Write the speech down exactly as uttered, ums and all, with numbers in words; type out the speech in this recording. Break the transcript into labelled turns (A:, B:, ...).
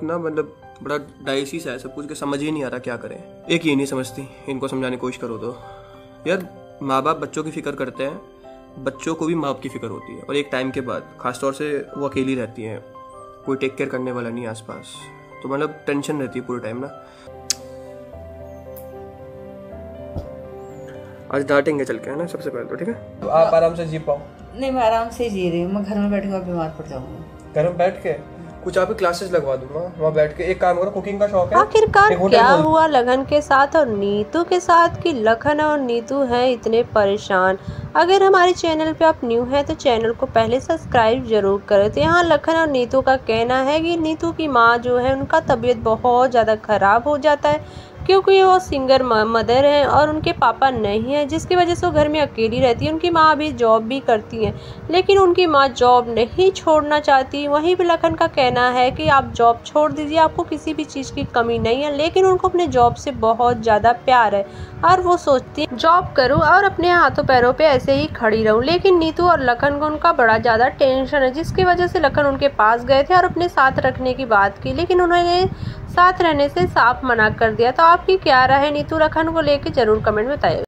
A: ना मतलब बड़ा डाइसी सा है सब कुछ, के समझ ही नहीं आ रहा क्या करें। एक ये नहीं समझती, इनको समझाने की कोशिश करो तो। यार माँ बाप बच्चों की फिक्र करते हैं, बच्चों को भी माँ बाप की फिक्र होती है, और एक टाइम के बाद खासतौर से वो अकेली रहती हैं, कोई टेक केयर करने वाला नहीं आसपास, तो मतलब टेंशन रहती है पूरे टाइम ना। आज डांटेंगे चल के, है ना, सबसे पहले तो ठीक है। तो आप आराम से जी पाओ।
B: नहीं मैं आराम से जी रही हूँ, मैं घर में बैठूंगा बीमार पड़ जाऊंगा।
A: घर में बैठ के कुछ आप क्लासेस लगवा दूंगा, वहाँ बैठ के एक काम करो, कुकिंग का शौक है।
C: आखिरकार क्या हुआ लखन के साथ और नीतू के साथ कि लखन और नीतू हैं इतने परेशान। अगर हमारे चैनल पे आप न्यू हैं तो चैनल को पहले सब्सक्राइब जरूर करें। तो यहाँ लखन और नीतू का कहना है कि नीतू की माँ जो है उनका तबीयत बहुत ज़्यादा ख़राब हो जाता है, क्योंकि वो सिंगर मदर हैं और उनके पापा नहीं हैं, जिसकी वजह से वो घर में अकेली रहती है। उनकी माँ अभी जॉब भी करती हैं, लेकिन उनकी माँ जॉब नहीं छोड़ना चाहती। वहीं पे लखन का कहना है कि आप जॉब छोड़ दीजिए, आपको किसी भी चीज़ की कमी नहीं है, लेकिन उनको अपने जॉब से बहुत ज़्यादा प्यार है और वो सोचती है जॉब करूँ और अपने हाथों पैरों पे ऐसे ही खड़ी रहूँ। लेकिन नीतू और लखन को उनका बड़ा ज़्यादा टेंशन है, जिसकी वजह से लखन उनके पास गए थे और अपने साथ रखने की बात की, लेकिन उन्होंने साथ रहने से साफ मना कर दिया। तो आपकी क्या राय है नीतू लखन को लेके, जरूर कमेंट में बताइए।